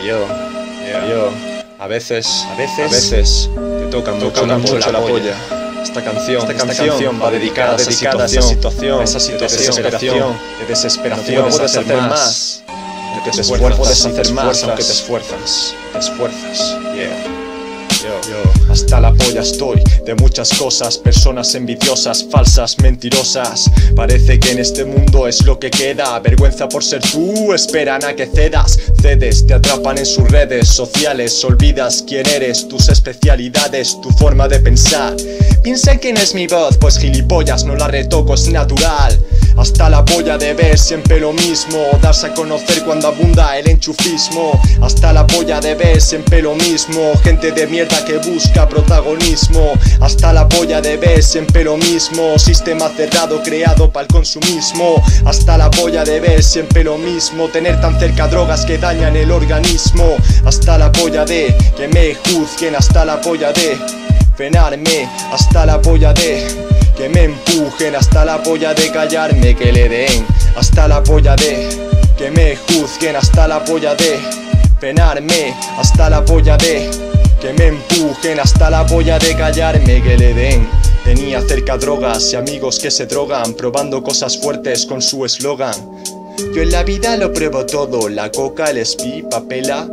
Yo, a veces te toca mucho la polla. Esta canción va dedicada a esa situación, de desesperación. No puedes hacer más. No puedes hacer más aunque te esfuerzas. Hasta la polla estoy de muchas cosas, personas envidiosas, falsas, mentirosas. Parece que en este mundo es lo que queda. Vergüenza por ser tú, esperan a que cedas. Cedes, te atrapan en sus redes sociales. Olvidas quién eres, tus especialidades, tu forma de pensar. Piensa que no es mi voz, pues gilipollas, no la retoco, es natural. Hasta la polla de ver siempre lo mismo, darse a conocer cuando abunda el enchufismo. Hasta la polla de ver siempre lo mismo, gente de mierda que busca protagonismo. Hasta la polla de ver siempre lo mismo, sistema cerrado creado para el consumismo. Hasta la polla de ver siempre lo mismo, tener tan cerca drogas que dañan el organismo. Hasta la polla de que me juzguen, hasta la polla de frenarme, hasta la polla de que me empujen, hasta la polla de callarme, que le den. Hasta la polla de que me juzguen, hasta la polla de frenarme, hasta la polla de que me empujen, hasta la polla de callarme, que le den. Tenía cerca drogas y amigos que se drogan, probando cosas fuertes con su eslogan. Yo en la vida lo pruebo todo, la coca, el speed, papela,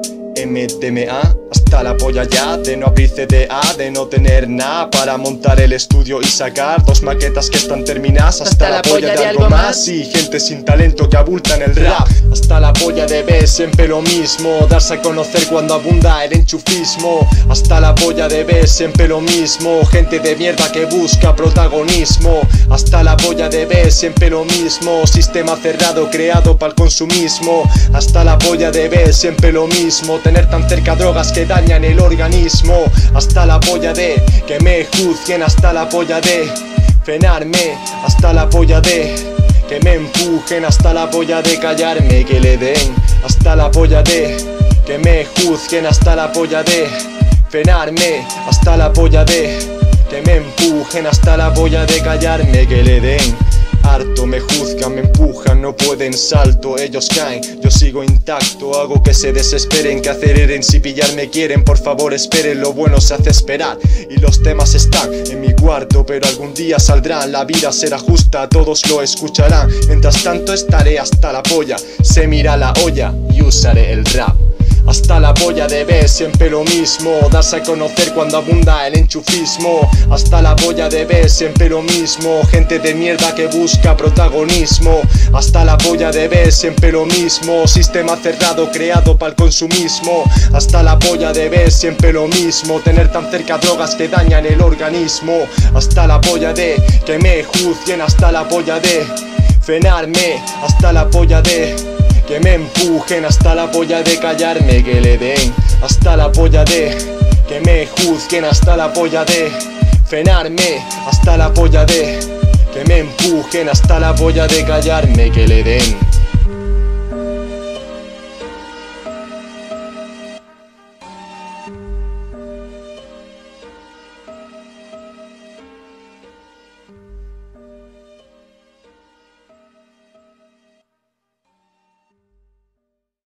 MDMA. Hasta la polla ya de no abrir CDA, de no tener nada para montar el estudio y sacar dos maquetas que están terminadas. Hasta la polla de algo más y gente sin talento que abulta en el rap. Hasta la polla de ver siempre lo mismo, darse a conocer cuando abunda el enchufismo. Hasta la polla de ver siempre lo mismo, gente de mierda que busca protagonismo. Hasta la polla de ver siempre lo mismo, sistema cerrado creado para el consumismo. Hasta la polla de ver siempre lo mismo, tener tan cerca drogas que dañan el organismo. Hasta la polla de que me juzguen, hasta la polla de frenarme, hasta la polla de que me empujen, hasta la polla de callarme, que le den. Hasta la polla de que me juzguen, hasta la polla de frenarme, hasta la polla de que me empujen, hasta la polla de callarme, que le den. Harto, me juzgan, me empujan, no pueden salto, ellos caen, yo sigo intacto. Hago que se desesperen, que aceleren, si pillarme quieren, por favor esperen, lo bueno se hace esperar. Y los temas están en mi cuarto, pero algún día saldrán, la vida será justa, todos lo escucharán. Mientras tanto estaré hasta la polla, se mira la olla y usaré el rap. Hasta la polla de ver siempre lo mismo, darse a conocer cuando abunda el enchufismo. Hasta la polla de ver siempre lo mismo, gente de mierda que busca protagonismo. Hasta la polla de ver siempre lo mismo, sistema cerrado creado para el consumismo. Hasta la polla de ver siempre lo mismo, tener tan cerca drogas que dañan el organismo. Hasta la polla de que me juzguen, hasta la polla de frenarme, hasta la polla de que me empujen, hasta la polla de callarme, que le den. Hasta la polla de que me juzguen, hasta la polla de frenarme, hasta la polla de que me empujen, hasta la polla de callarme, que le den.